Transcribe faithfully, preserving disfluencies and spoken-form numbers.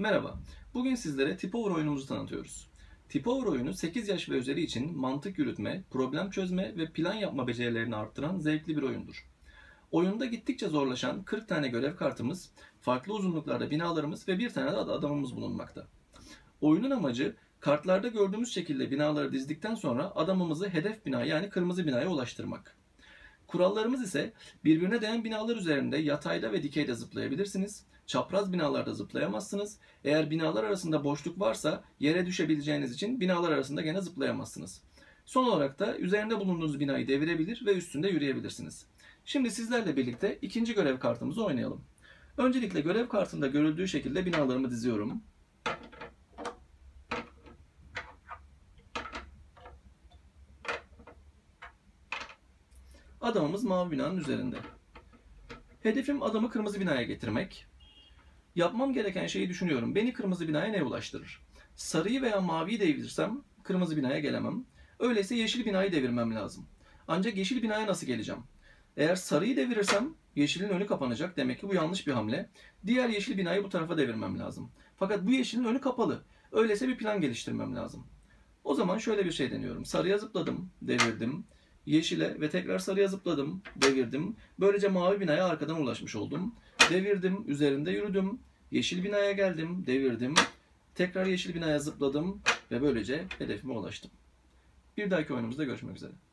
Merhaba, bugün sizlere Tipover oyunumuzu tanıtıyoruz. Tipover oyunu sekiz yaş ve üzeri için mantık yürütme, problem çözme ve plan yapma becerilerini arttıran zevkli bir oyundur. Oyunda gittikçe zorlaşan kırk tane görev kartımız, farklı uzunluklarda binalarımız ve bir tane de adamımız bulunmakta. Oyunun amacı kartlarda gördüğümüz şekilde binaları dizdikten sonra adamımızı hedef bina yani kırmızı binaya ulaştırmak. Kurallarımız ise birbirine değen binalar üzerinde yatayda ve dikeyde zıplayabilirsiniz. Çapraz binalarda zıplayamazsınız. Eğer binalar arasında boşluk varsa yere düşebileceğiniz için binalar arasında gene zıplayamazsınız. Son olarak da üzerinde bulunduğunuz binayı devirebilir ve üstünde yürüyebilirsiniz. Şimdi sizlerle birlikte ikinci görev kartımızı oynayalım. Öncelikle görev kartında görüldüğü şekilde binalarımı diziyorum. Adamımız mavi binanın üzerinde. Hedefim adamı kırmızı binaya getirmek. Yapmam gereken şeyi düşünüyorum. Beni kırmızı binaya ne ulaştırır? Sarıyı veya maviyi devirirsem kırmızı binaya gelemem. Öyleyse yeşil binayı devirmem lazım. Ancak yeşil binaya nasıl geleceğim? Eğer sarıyı devirirsem yeşilin önü kapanacak. Demek ki bu yanlış bir hamle. Diğer yeşil binayı bu tarafa devirmem lazım. Fakat bu yeşilin önü kapalı. Öyleyse bir plan geliştirmem lazım. O zaman şöyle bir şey deniyorum. Sarıya zıpladım, devirdim. Yeşile ve tekrar sarıya zıpladım, devirdim. Böylece mavi binaya arkadan ulaşmış oldum. Devirdim, üzerinde yürüdüm. Yeşil binaya geldim, devirdim. Tekrar yeşil binaya zıpladım ve böylece hedefime ulaştım. Bir dahaki oyunumuzda görüşmek üzere.